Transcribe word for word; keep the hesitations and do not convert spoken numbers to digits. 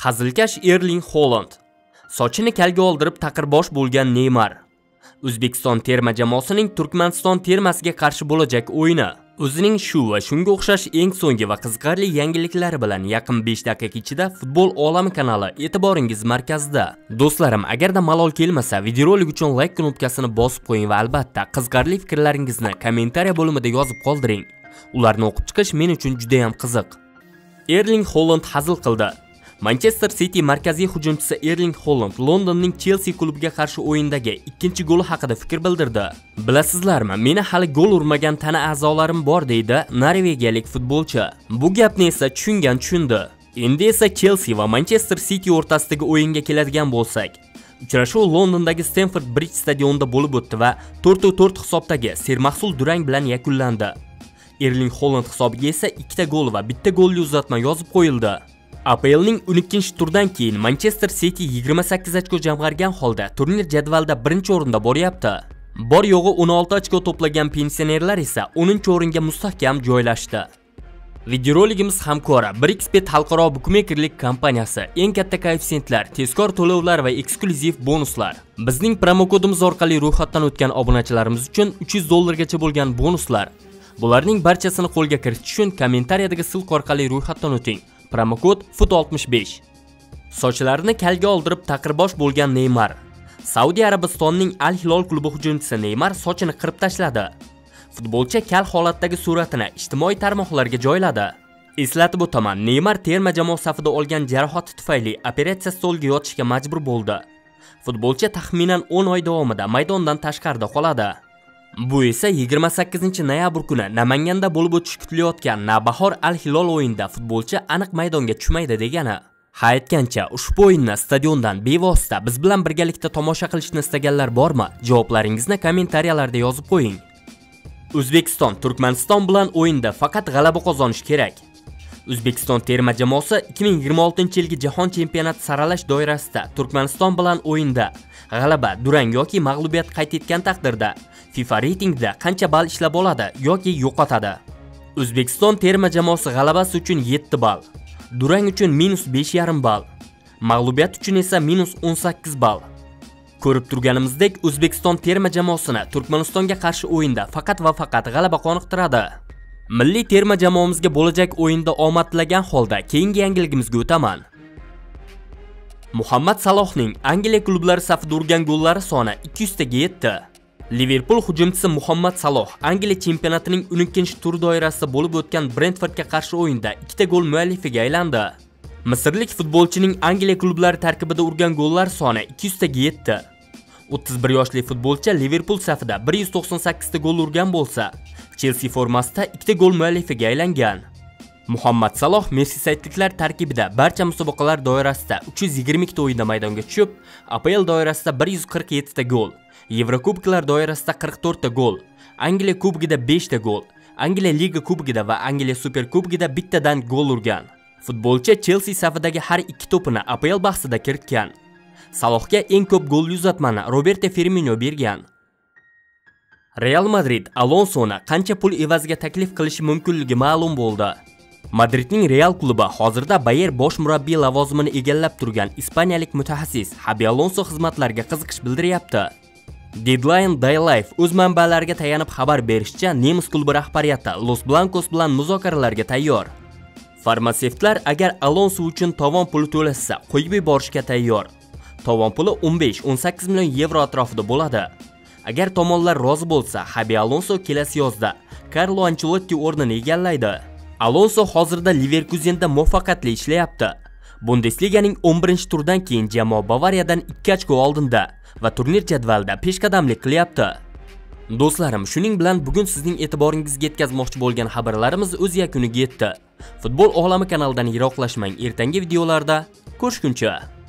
Hazilkash Erling Haaland, sochini kalga oldirib taqirbosh bo'lgan Neymar, O'zbekiston terma jamoasining Turkmaniston termasiga qarshi bo'lajak o'yini, o'zining shu va shunga o'xshash eng so'nggi va qiziqarli yangiliklari bilan yaqin besh daqiqa ichida Futbol olami kanali e'tiboringiz markazida. Do'stlarim, agarda malol kelmasa, videorolik uchun like knopkasini bosib qo'ying va albatta qiziqarli fikrlaringizni kommentariya bo'limida yozib qoldiring. Ularni o'qib chiqish men uchun juda ham qiziq. Erling Haaland hazil qildi. Manchester City markaziy hujumchisi Erling Haaland Londonning Chelsea klubiga qarshi o'yindagi ikkinchi goli haqida fikr bildirdi. Bilasizlarmi, meni hali gol urmagan tana a'zolarim bor deydi norvegiyalik futbolchi. Bu gapni esa tushungan tushundi. Endi esa Chelsea va Manchester City o'rtasidagi o'yinga keladigan bo'lsak, uchrashuv Londondagi Stamford Bridge stadionida bo'lib o'tdi va to'rt to'rt hisobdagi sermahsul durang bilan yakunlandi. Erling Haaland hisobiga esa ikkita gol va bitta golli uzatma yozib qo'yildi. A P L'ning o'n ikkinchi turdan keyin Manchester City yigirma sakkiz ochko jamg'argan holda turnir jadvalida birinchi o'rinda boryapti. Bor yo'g'i o'n olti ochko to'plagan pensionerlar esa o'ninchi o'ringa mustahkam joylashdi. Videoroligimiz hamkori Brixbet xalqaro bukmekerlik kompaniyasi eng katta koeffitsiyentlar, tezkor to'lovlar va eksklyuziv bonuslar. Bizning promokodimiz orqali ro'yxatdan o'tgan obunachilarimiz uchun uch yuz dollargacha bo'lgan bonuslar. Bularning barchasini qo'lga kiritish uchun kommentariyadagi ssiloka orqali ro'yxatdan o'ting. Promokod F U T oltmish besh. Sochlarini kalga oldirib taqirbosh bo'lgan Neymar. Saudiya Arabistonining Al Hilol klubi hujumchisi Neymar sochini qirib tashladi. Futbolchi kal holatdagi suratini ijtimoiy tarmoqlarga joyladi. Eslatib o'taman, Neymar terma jamoa safida olgan jarohati tufayli operatsiya stoliga yotishga majbur bo'ldi. Futbolchi taxminan o'n oy davomida maydondan tashqarida qoladi. Bu esa yigirma sakkizinchi noyabr kuni Namanganda bo'lib o'tishi kutilayotgan Navbahor Al Hilol o'yinida futbolchi aniq maydonga tushmaydi degani. Ha, aytgancha, ushbu o'yinni stadiondan bevosita biz bilan birgalikda tomosha qilishni istaganlar bormi? Javoblaringizni kommentariyalarda yozib qo'ying. O'zbekiston Turkmaniston bilan o'yinda faqat g'alaba qozonish kerak. O'zbekiston terma jamoasi ikki ming yigirma oltinchi yilgi jahon chempionati saralash doirasida Turkmaniston bilan o'yinda g'alaba, durang yoki mag'lubiyat qayd etgan taqdirda FIFA reytingida qancha ball ishlab oladi yoki yo'qotadi. O'zbekiston terma jamoasi g'alabasi uchun yetti ball, durang uchun minus besh yarim ball, mag'lubiyat uchun esa minus o'n sakkiz ball. Ko'rib turganimizdek, O'zbekiston terma jamoasini Turkmanistonga qarshi o'yinda faqat va faqat g'alaba qoniqtiradi. Milliy terma jamoamizga bo'lajak o'yinda omad tilagan holda keyingi yangiligimizga o'taman. Muhammad Salohning Angliya klublari safida urgan gollari soni ikki yuz taga yetdi. Liverpool hujumchisi Muhammad Saloh Angliya chempionatining o'n ikkinchi tur doirasida bo'lib o'tgan Brentfordga qarshi o'yinda ikkita gol muallifiga aylandi. Misrlik futbolchining Angliya klublari tarkibida urgan gollar soni ikki yuz taga yetdi. o'ttiz bir yoshli futbolchi Liverpool safida bir yuz to'qson sakkiz ta gol urgan bo'lsa, Chelsea formasida ikkita gol muallifiga aylangan. Muhammad Saloh Merseysaytliklar tarkibida barcha musobaqalar doirasida uch yuz yigirma ikki ta o'yinda maydonga tushib, A P L doirasida bir yuz qirq yetti ta gol, Yevrokuboklar doirasida qirq to'rt ta gol, Angliya kubogida besh ta gol, Angliya Liga kubogida va Angliya Superkubogida bittadan gol urgan. Futbolchi Chelsea safidagi har ikki to'pini A P L bahsida kiritgan. Salohga eng ko'p gol uzatmani Roberto Firmino bergan. Real Madrid Alonsoni qancha pul evaziga taklif qilishi mumkinligi ma'lum bo'ldi. Madridning Real klubi hozirda Bayer bosh murabbiy lavozimini egallab turgan ispaniyalik mutaxassis Xabi Alonso xizmatlariga qiziqish bildiryapti. Deadline Day Life o'z manbalariga tayanib xabar berishicha, nemis klubi rahbariyati Los Blancos bilan muzokaralarga tayyor. Farmatsevtlar agar Alonso uchun tovon puli to'lashsa, qo'yib yuborishga tayyor. Tovon puli o'n besh o'n sakkiz million yevro atrofida bo'ladi. Agar tomonlar rozi bo'lsa, Xabi Alonso kelasi yozda Carlo Ancelotti o'rnini egallaydi. Alonso hozirda Leverkusenda muvaffaqiyatli ishlayapti. Bundesliganing o'n birinchi turdan keyin jamoa Bavariyadan ikki ochko oldinda va turnir jadvalida peshqadamlik qilyapti. Do'stlarim, shuning bilan bugun sizning e'tiboringizga yetkazmoqchi bo'lgan xabarlarimiz o'z yakuniga yetdi. Futbol olami kanalidan yiroqlashmang. Ertangi videolarda ko'rishguncha